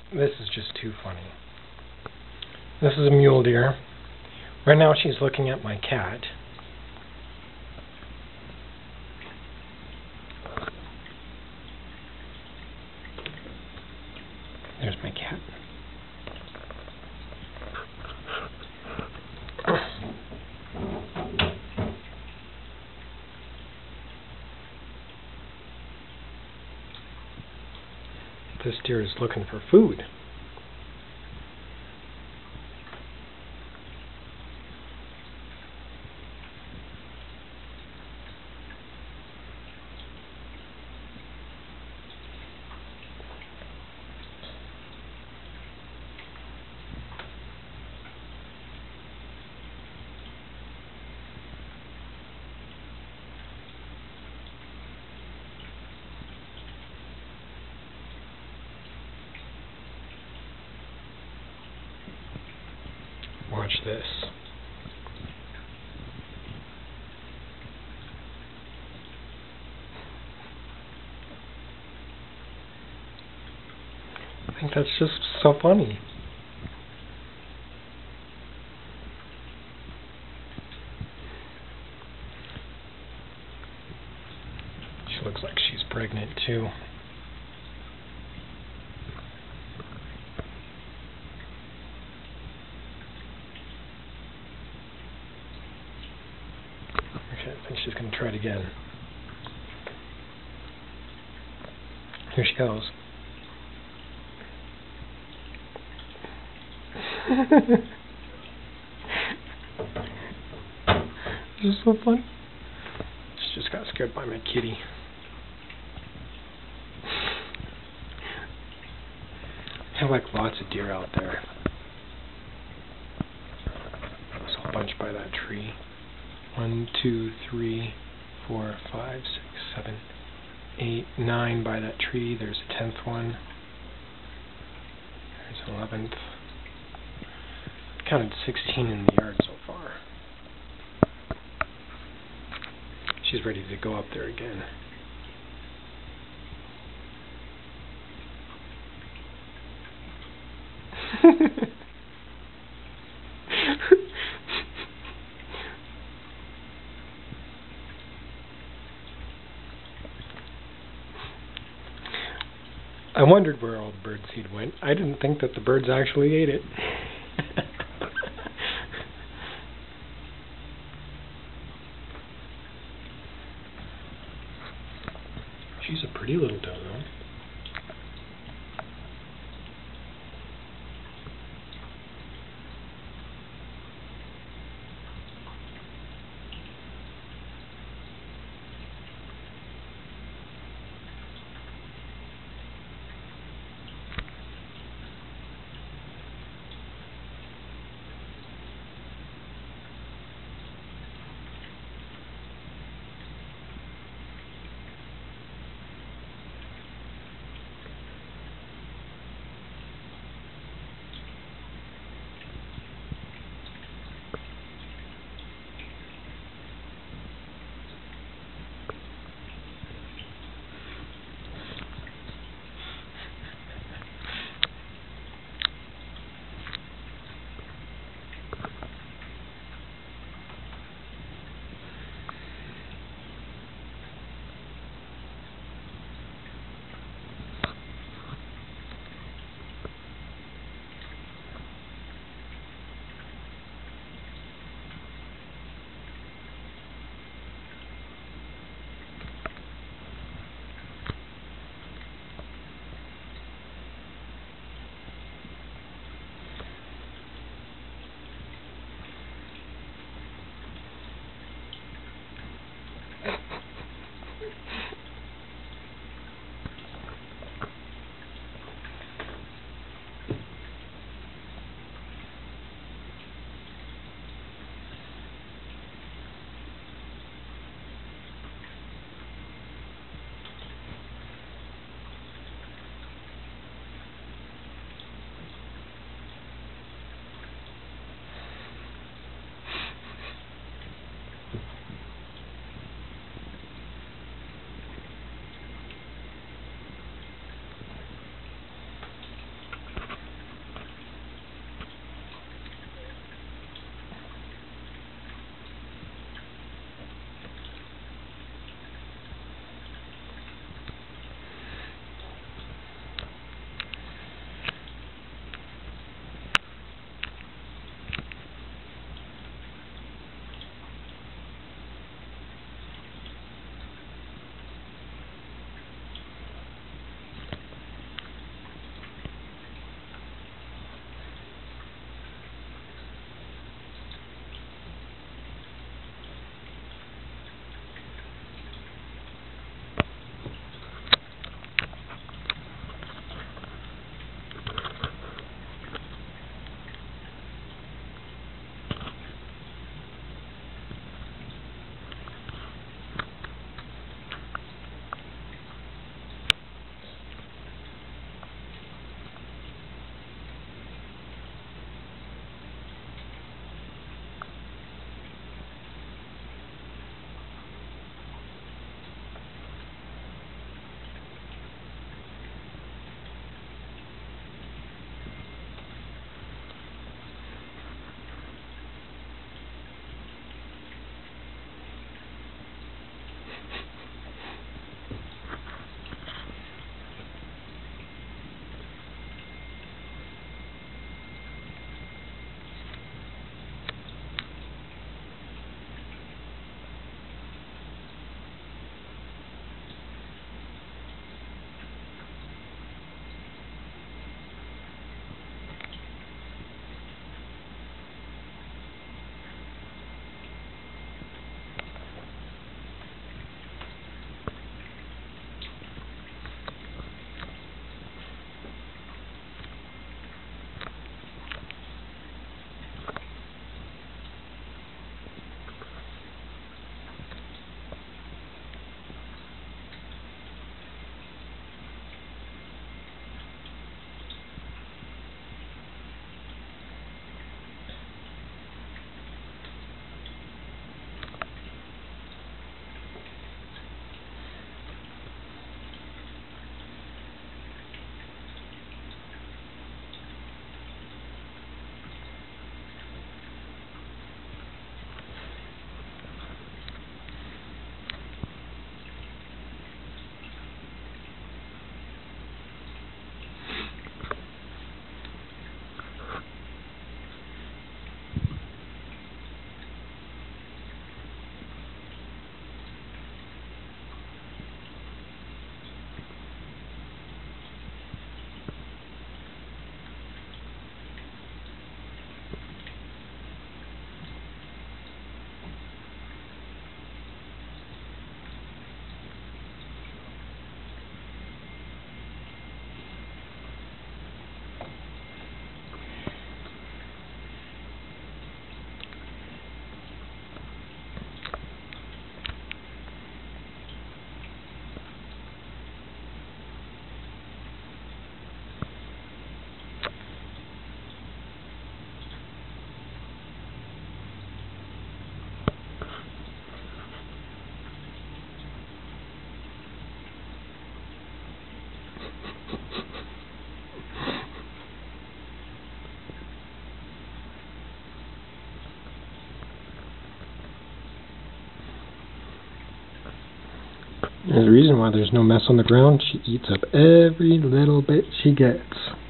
This is just too funny. This is a mule deer. Right now she's looking at my cat. There's my cat. This deer is looking for food. Watch this. I think that's just so funny. She looks like she's pregnant too. I think she's going to try it again. Here she goes. This is so fun. She just got scared by my kitty. I have like lots of deer out there. There's a whole bunch by that tree. 1, 2, 3, 4, 5, 6, 7, 8, 9 by that tree. There's a 10th one. There's an 11th. I've counted 16 in the yard so far. She's ready to go up there again. I wondered where all the birdseed went. I didn't think that the birds actually ate it. She's a pretty little dodo. There's a reason why there's no mess on the ground. She eats up every little bit she gets.